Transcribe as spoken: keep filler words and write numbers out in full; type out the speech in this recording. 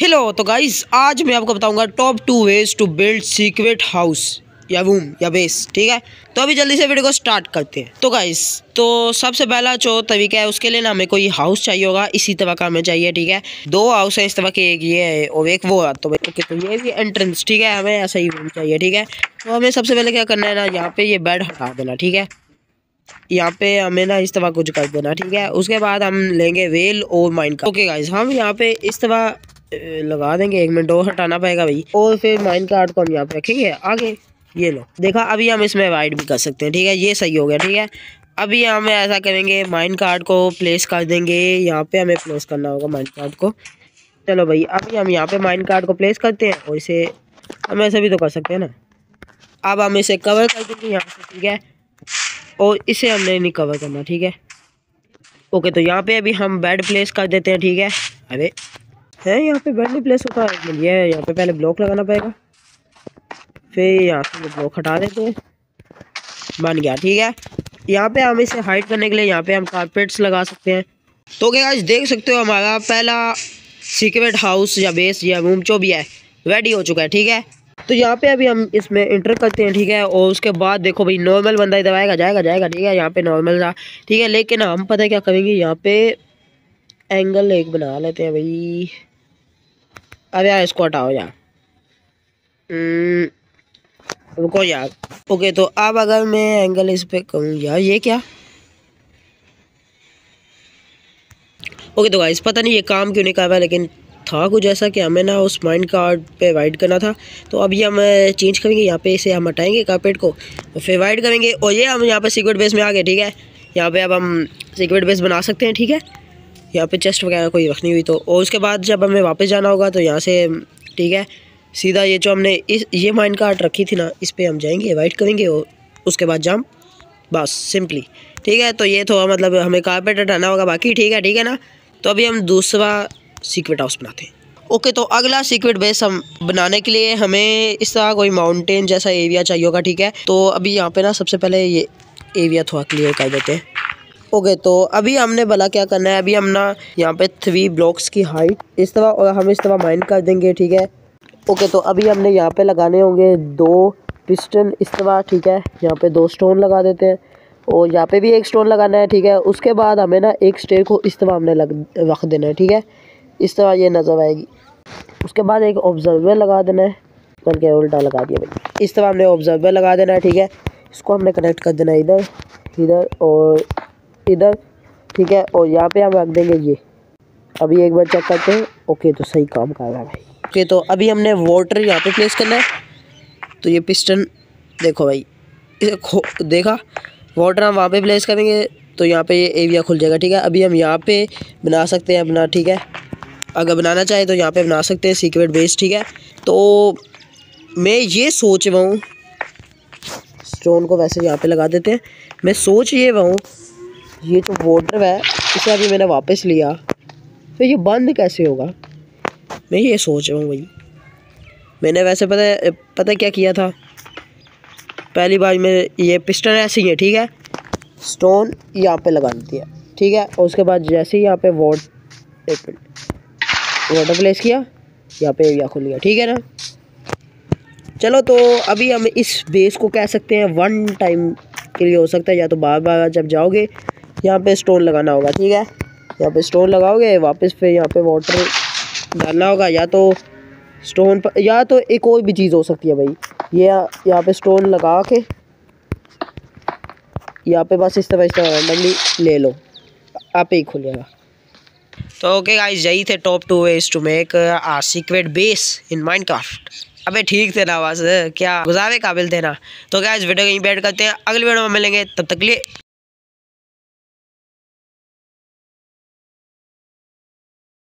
Hello तो guys, आज मैं आपको बताऊंगा top two ways to build secret house या रूम या बेस। ठीक है, तो अभी जल्दी से वीडियो को स्टार्ट करते हैं। तो गाइस, तो सबसे पहला जो तरीका है उसके लिए ना हमें कोई हाउस चाहिए होगा, इसी तरह का हमें चाहिए। ठीक है, दो हाउस है इस तरह के, एक ये है और एक वो है। तो ओके, तो ये भी एंट्रेंस। ठीक है, हमें ऐसा ही रूम चाहिए। ठीक है, तो हमें सबसे पहले क्या करना है ना, यहाँ पे ये बेड हटा देना। ठीक है, यहाँ पे हमें ना इस तरह कुछ कर देना। ठीक है, उसके बाद हम लेंगे वेल और माइन कार्ड। ओके गाइस, हम यहाँ पे इस तरह लगा देंगे। एक मिनट और हटाना पड़ेगा भाई। और फिर माइन कार्ड को हम यहाँ पे रखेंगे आगे। ये लो, देखा, अभी हम इसमें वाइड भी कर सकते हैं। ठीक है, ये सही हो गया। ठीक है, अभी हम ऐसा करेंगे, माइन कार्ड को प्लेस कर देंगे। यहाँ पे हमें प्लेस करना होगा माइन कार्ड को। चलो भाई, अभी हम यहाँ पे माइन कार्ड को प्लेस करते हैं और इसे हम ऐसे भी तो कर सकते हैं ना। अब हम इसे कवर कर देंगे यहाँ से। ठीक है, और इसे हमने नहीं कवर करना। ठीक है, ओके, तो यहाँ पे अभी हम बेड प्लेस कर देते हैं। ठीक है, अरे है यहाँ पे बेड नहीं प्लेस होता है। ये यहाँ पे पहले ब्लॉक लगाना पड़ेगा, फिर यहाँ से ब्लॉक हटा देते हैं, बन गया। ठीक है, यहाँ पे हम इसे हाइड करने के लिए यहाँ पे हम कारपेट्स लगा सकते हैं। तो क्या गाइस, देख सकते हो हमारा पहला सीक्रेट हाउस या बेस या रूम जो भी है रेडी हो चुका है। ठीक है, तो यहाँ पे अभी हम इसमें इंटर करते हैं। ठीक है, और उसके बाद देखो भाई, नॉर्मल बंदा इधर आएगा, जाएगा जाएगा। ठीक है, यहाँ पे नॉर्मल था। ठीक है, लेकिन हम पता है क्या करेंगे, यहाँ पे एंगल एक बना लेते हैं भाई। अरे यार, इसको हटाओ यार, रुको यार। ओके, तो अब अगर मैं एंगल इस पे करूँ यार, ये क्या। ओके, तो गाइस पता नहीं ये काम क्यों नहीं कर रहा, लेकिन था कुछ ऐसा कि हमें ना उस माइंड कार्ड पे वाइड करना था। तो अभी हम चेंज करेंगे, यहाँ पे इसे हम हटाएंगे कारपेट को और फिर वाइड करेंगे। और ये हम यहाँ पे सीक्रेट बेस में आ गए। ठीक है, यहाँ पे अब हम सीक्रेट बेस बना सकते हैं। ठीक है, यहाँ पे चेस्ट वगैरह कोई रखनी हुई तो। और उसके बाद जब हमें वापस जाना होगा तो यहाँ से, ठीक है, सीधा ये जो हमने इस ये माइंड कार्ड रखी थी ना, इस पर हम जाएंगे, वाइड करेंगे और उसके बाद जंप, बस सिंपली। ठीक है, तो ये तो मतलब हमें कारपेट हटाना होगा बाकी। ठीक है, ठीक है ना। तो अभी हम दूसरा सीक्रेट हाउस बनाते हैं। ओके, तो अगला सीक्रेट बेस हम बनाने के लिए हमें इस तरह कोई माउंटेन जैसा एरिया चाहिए होगा। ठीक है, तो अभी यहाँ पे ना सबसे पहले ये एरिया थोड़ा क्लियर कर देते हैं। ओके, तो अभी हमने भला क्या करना है, अभी हम ना यहाँ पे थ्री ब्लॉक्स की हाइट इस तरह और हम इस तरह माइन कर देंगे। ठीक है, ओके, तो अभी हमने यहाँ पे लगाने होंगे दो पिस्टन इस तरह। ठीक है, यहाँ पे दो स्टोन लगा देते हैं और यहाँ पे भी एक स्टोन लगाना है। ठीक है, उसके बाद हमें ना एक स्टेयर को इस तरह हमने लग रख देना है। ठीक है, इस तरह ये नज़र आएगी। उसके बाद एक ऑब्जर्वर लगा देना है, करके उल्टा लगा दिया भाई। इस तरह हमने ऑब्जर्वर लगा देना है। ठीक है, इसको हमने कनेक्ट कर देना है इधर, इधर और इधर। ठीक है, और यहाँ पे हम रख देंगे ये। अभी एक बार चेक करते हैं। ओके, तो सही काम कर रहा है भाई। ओके, तो अभी हमने वाटर यहाँ पे प्लेस करना है। तो ये पिस्टन देखो भाई, इसे देखा, वाटर हम वहाँ पे प्लेस करेंगे तो यहाँ पे ये एरिया खुल जाएगा। ठीक है, अभी हम यहाँ पे बना सकते हैं अपना। ठीक है, अगर बनाना चाहे तो यहाँ पे बना सकते हैं सीक्रेट बेस। ठीक है, तो मैं ये सोच रहा हूँ, स्टोन को वैसे यहाँ पे लगा देते हैं। मैं सोच ये रहा हूँ, ये जो वाटर है इसे अभी मैंने वापस लिया, तो ये बंद कैसे होगा, मैं ये सोच रहा हूँ भाई। मैंने वैसे पता पता क्या किया था, पहली बार में ये पिस्टन ऐसे ही है। ठीक है, स्टोन यहाँ पे लगा देती है। ठीक है, और उसके बाद जैसे ही यहाँ पे वाट एक मिनट वाटर प्लेस किया, यहाँ पे एरिया खुल गया। ठीक है ना। चलो, तो अभी हम इस बेस को कह सकते हैं वन टाइम के लिए हो सकता है, या तो बार बार जब जाओगे यहाँ पे स्टोन लगाना होगा। ठीक है, यहाँ पे स्टोन लगाओगे, वापस फिर यहाँ पे वाटर डालना होगा, या तो स्टोन पर, या तो एक और भी चीज़ हो सकती है भाई। ये यहाँ पे स्टोन लगा के यहाँ पे बस इस तरह इस तरह रैंडमली ले लो, आप ही खुल जाएगा। तो ओके गाइस, यही थे top two ways to make a secret base in Minecraft. अबे ठीक थे ना, बस क्या गुजारे काबिल थे ना। तो गाइस, वीडियो को यहीं पे एंड करते हैं, अगली वीडियो में मिलेंगे, तब तक के लिए।